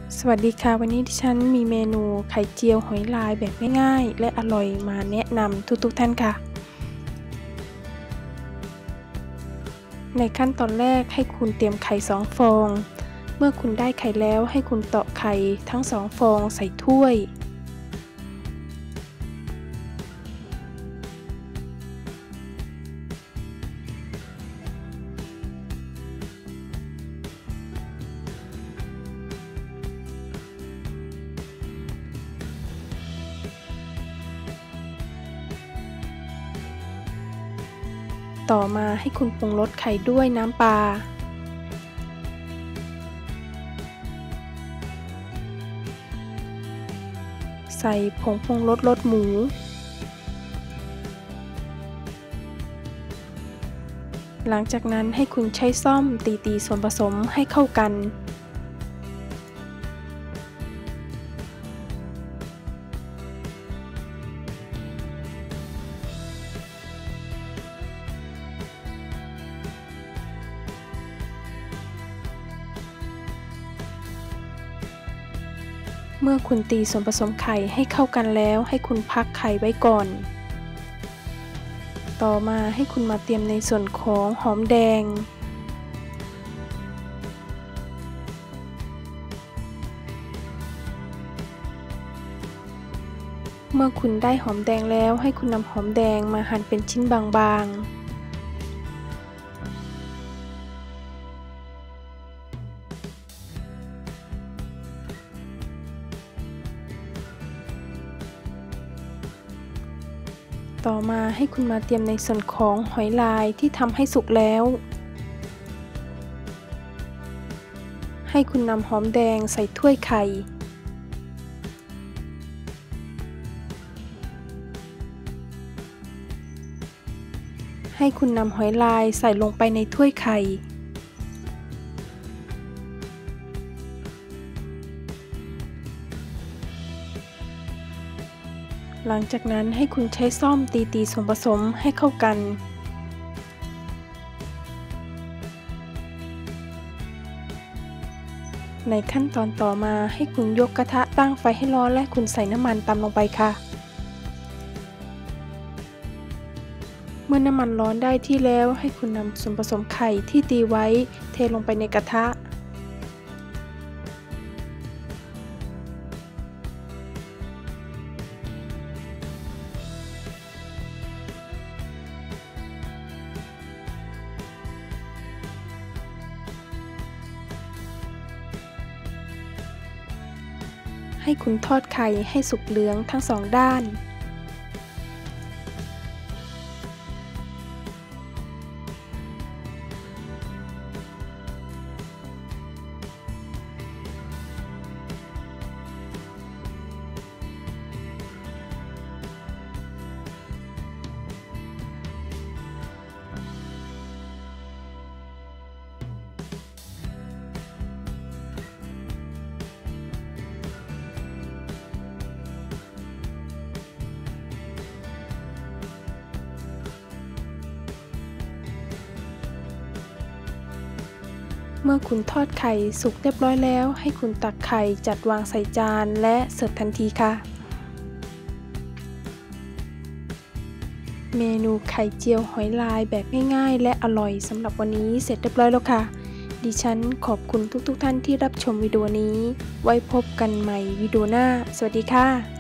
สวัสดีค่ะวันนี้ดิฉันมีเมนูไข่เจียวหอยลายแบบง่ายๆและอร่อยมาแนะนำทุกท่านค่ะในขั้นตอนแรกให้คุณเตรียมไข่2ฟองเมื่อคุณได้ไข่แล้วให้คุณตอกไข่ทั้ง2ฟองใส่ถ้วยต่อมาให้คุณปรุงรสไข่ด้วยน้ำปลาใส่ผงปรุงรสรสหมูหลังจากนั้นให้คุณใช้ส้อมตีส่วนผสมให้เข้ากันเมื่อคุณตีส่วนผสมไข่ให้เข้ากันแล้วให้คุณพักไข่ไว้ก่อนต่อมาให้คุณมาเตรียมในส่วนของหอมแดงเมื่อคุณได้หอมแดงแล้วให้คุณนำหอมแดงมาหั่นเป็นชิ้นบางๆต่อมาให้คุณมาเตรียมในส่วนของหอยลายที่ทำให้สุกแล้วให้คุณนำหอมแดงใส่ถ้วยไข่ให้คุณนำหอยลายใส่ลงไปในถ้วยไข่หลังจากนั้นให้คุณใช้ส้อมตีส่วนผสมให้เข้ากันในขั้นตอนต่อมาให้คุณยกกระทะตั้งไฟให้ร้อนและคุณใส่น้ำมันตามลงไปค่ะเมื่อน้ำมันร้อนได้ที่แล้วให้คุณนำส่วนผสมไข่ที่ตีไว้เทลงไปในกระทะให้คุณทอดไข่ให้สุกเหลืองทั้งสองด้านเมื่อคุณทอดไข่สุกเรียบร้อยแล้วให้คุณตักไข่จัดวางใส่จานและเสิร์ฟทันทีค่ะเมนูไข่เจียวหอยลายแบบง่ายๆและอร่อยสำหรับวันนี้เสร็จเรียบร้อยแล้วค่ะดิฉันขอบคุณทุกท่านที่รับชมวิดีโอนี้ไว้พบกันใหม่วิดีโอหน้าสวัสดีค่ะ